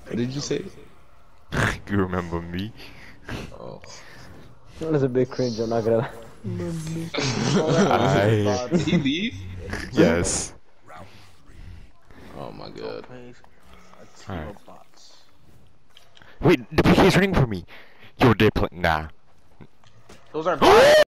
What did you say? You remember me? Oh. That was a bit cringe, I'm not gonna lie. Did he leave? Yes. Oh my god. Alright. Wait, the PK is running for me. Yo, they play. Nah. Those are bots.